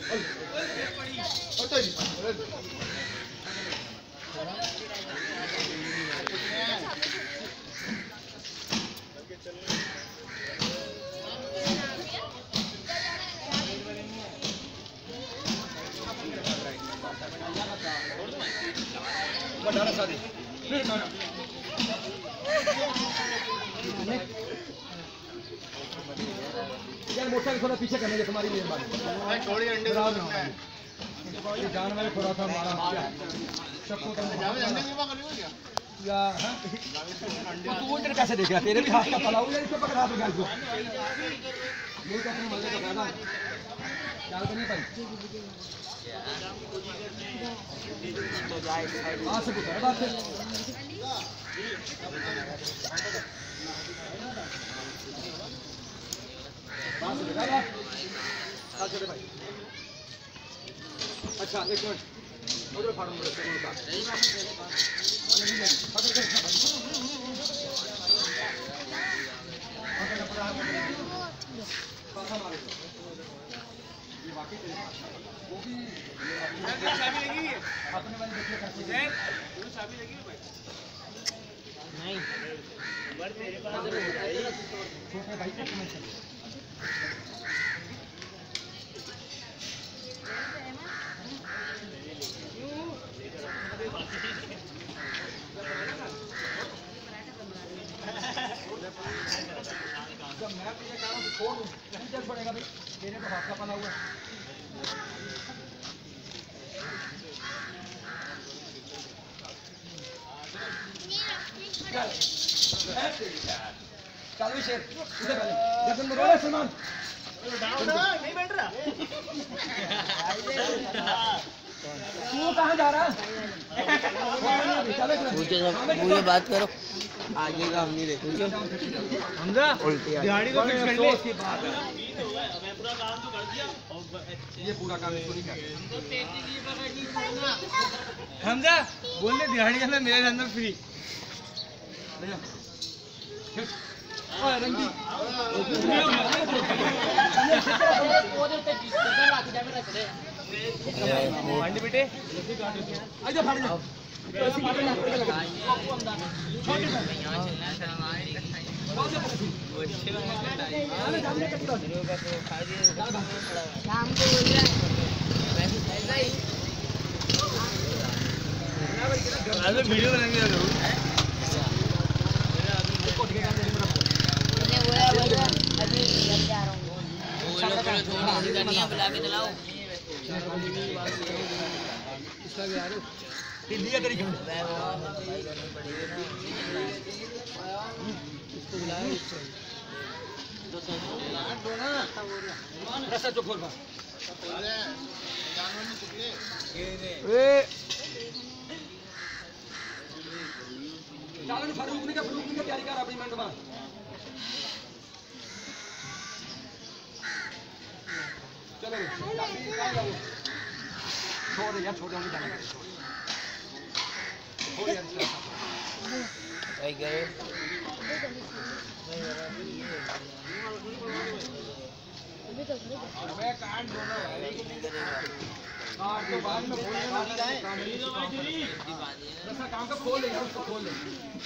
यार मोटरसाइकिल थोड़ा पीछे करने के तुम्हारी मेहरबानी। थोड़ी अंडे जानवर थोड़ा सा हमारा या तू वो इधर कैसे देख रहा तेरे भी हाथ का पलाऊ या इसको पकड़ा दो गाइस को ये तो अपने मजे का फायदा चाल तो नहीं पाई आ सकते है बात है बात से लगा बात छोटे भाई। अच्छा एक मिनट उधर फाड़ूं मेरे से उनका ये वाकई वो भी चाबी लगी है अपने वाले देखिए कैसे वो चाबी लगी है भाई नहीं बड़ तेरे पास छोटे भाई को कमेंट कर जब मैं तुझे कह रहा हूँ छोड़ दूँ नहीं चल पड़ेगा भाई तेरे तो हाथ का पला हुआ है चल भी शेर उधर पहले जैसे बोलो सलमान नहीं बैठ रहा तू कहाँ जा रहा है मुझे बात करो आगे का हम नहीं देखते हमजा दिहाड़ी को फिक्स कर ले उसकी बात है मैं पूरा काम तो कर दिया ये पूरा काम इसको नहीं करना हमजा बोल दे दिहाड़ी का मेरे अंदर फ्री ओए रंगी बंडी बेटे आजा फाड़ दो वीडियो बनाएंगे इसका भी आ रहा लिया तेरी क्यों इसको बुलाया रस्ता चुप खोल चालन फरूक ने तैयारी कर अपनी मिनट बाद चलो छोड़ यार छोड़ होंगे जाने छोड़ यार भाई गए अबे काट दो ना भाई काट तो बाद में खोलने वाली है ऐसा काम का खोल ले यार उसको खोल ले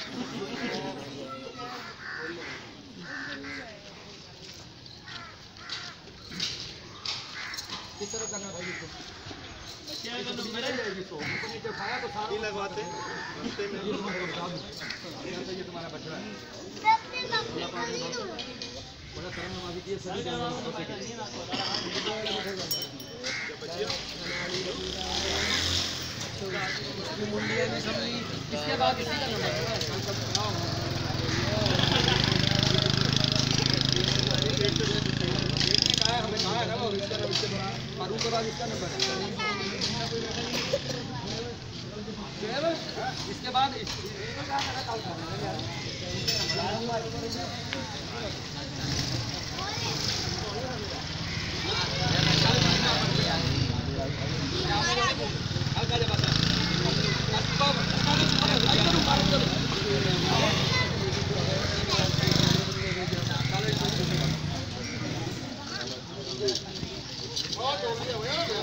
किस तरह करना भाई इसको क्या करना मेरे इसको नीचे उठाया तो सारा लगवाते ये तुम्हारा बच्चा है बड़ा शर्म नमाज़ी की सभी मुंडिया नहीं समझी इसके बाद इसी का नंबर हमें कहा है ना वो इसका फारूक के बाद इसका नंबर है इसके बाद बहुत हो गया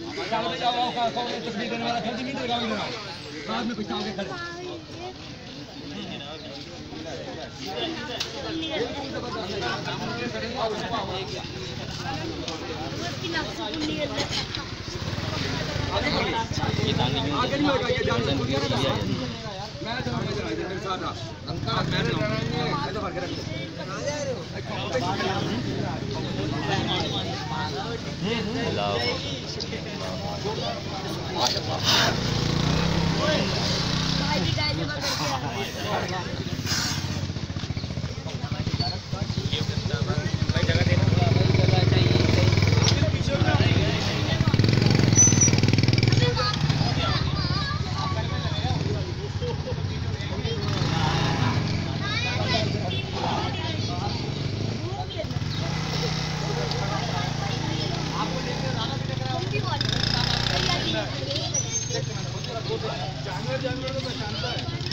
जानवर तो पहचानता है।